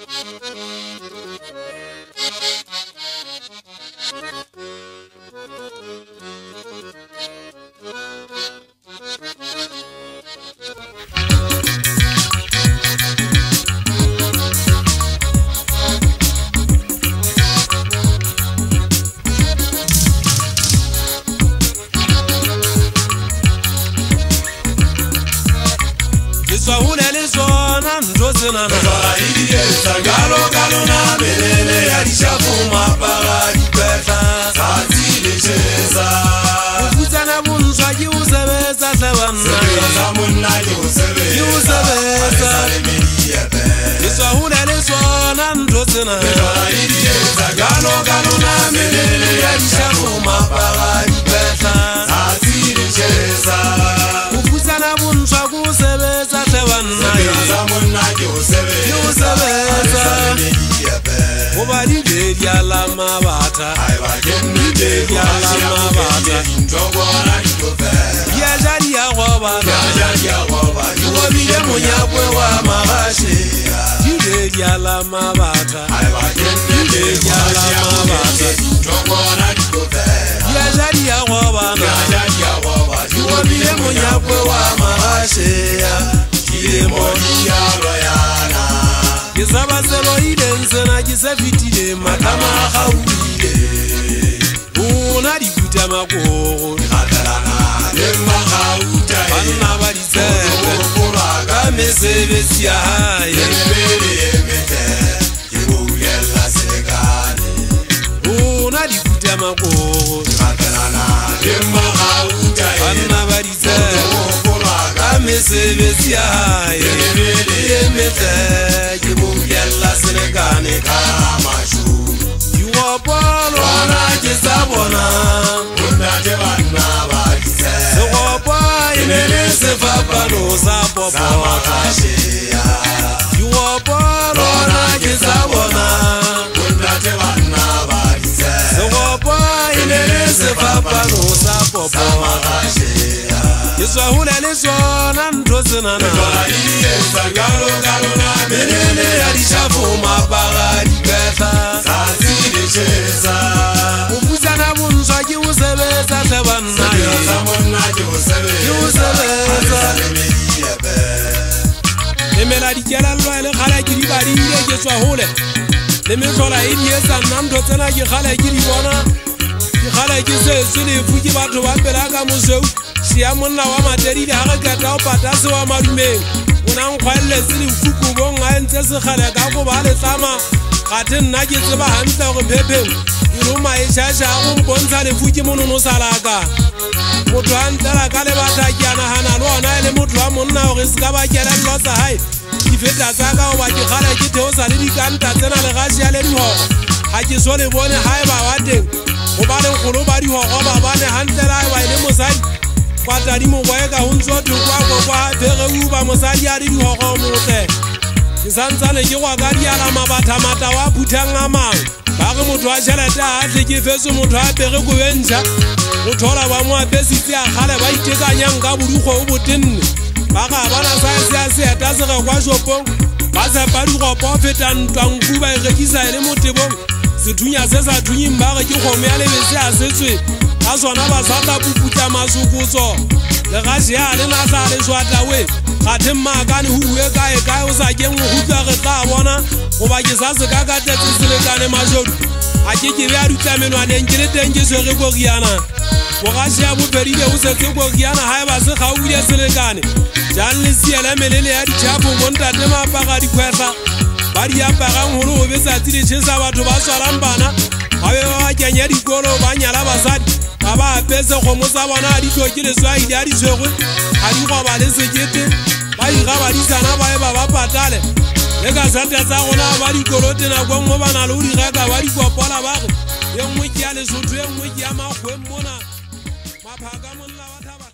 Galo na melele ya lishavuma paradi peta Satile cheza Ufutana bunzwa jiuzebeza sabana Sebeza muna jiuzebeza Arisale media pe Iswa hulele swana ndozena Galo na melele ya lishavuma paradi peta Satile cheza Ufutana bunzwa jiuzebeza sabana Sebeza muna jiuzebeza Obali de yala mabata de yala mabata ya jari ya wabata yobi ye munya kwe wa mahashi de yala mabata de yala mabata ya jari ya wabata yobi ye munya kwe wa mahashi ile moja royana Kisaba selo idense na kisafitile matama khawile Unadikuta makoro Atalana lema khawuta Anna balisebe Kamesebe siya haye Yemele yemete Yebuyela segane Unadikuta makoro Atalana lema khawuta Anna balisebe Kamesebe siya haye Yemele yemete Yella Senegane Kamashu You are born on a Jezabona Una Jevana Badise So Opa Inelese Fapano Sapopa You are born on a Jezabona Una Jevana Badise So Opa Inelese Fapano Sapopa Yeswa hulele swana ndozena na Galo na melele ya lishavuma paradi peta Satile cheza Ufuzana bunzwa jiuzebeza sabana Sebeza muna jiuzebeza Nemela dikela lwa ele khala kiri bari ile jeswa hule Nemekola iliesa namdozena jikhala kiri bona Jikhala kise sili fuji batu wapelaka museu Siya muna wa materili haka kata upatasi wa marume Una mkwele sili ufuku bonga entesi khale kako bale sama Katen naki siba hamsa kupepe Iruma ishasha kumbonsa le fuki munu nusalaka Mutu antala kale batakiana hana luona ele mutu wa muna ukisikaba kele losa hai Kifeta saka waki khale kite usalidi kanta tena le gashi ya le mho Haki sole bone hai ba wate Ubale mkulu bari hoko babane hantela wa ile musai Patari mo wega hunzo tukwa kwa pere uba mosali ari hoko mote Kisantsane ke wa gari ala mabata mata wa butanga mang ba re motho a tšhelete a tle ke fetse motho a pere go bentsha go thola ba mo apesitse a gale ba itekanyang ka bodugo o botenne ba ga bana saense ya seeta se ge kwa shopong ba tshepa digopo feta ntwanku ba e rekisa e le motebong sethunya se sa thunying ba ge ke kgomo ya lebese a setswe ka sona ba sata puputa masokotso le gashi ya le nasa le swatawe gathe mmakane huwe kae o sa keng go utlwa ge tla bona goba ke sa se ka katetse selekane mashodu a ke be a dutlamelwaneng ke le teng ke swege kogiana bogashi ya bopedile o setse kogiana ga e ba se gaubile selekane jang le siele melele ya ditšhapo bontate maapaga dikhwehla ba di apagang golo go besatsi letšhesa batho ba swarang bana ba be ba ba kenya dikolo ba nyala basadi ba ba apese kgomo sa bona a di tloke leswaile a di tshwegwe a di goba le sekete ba diga badisana ba e ba ba patale le ka sata tsa gona ba dikolote nako nngwe ba na le go digaka ba dikopola ba ge e nngwe ke ya lesotho e nngwe ke ya makgweng mona maphaka monna wa thaba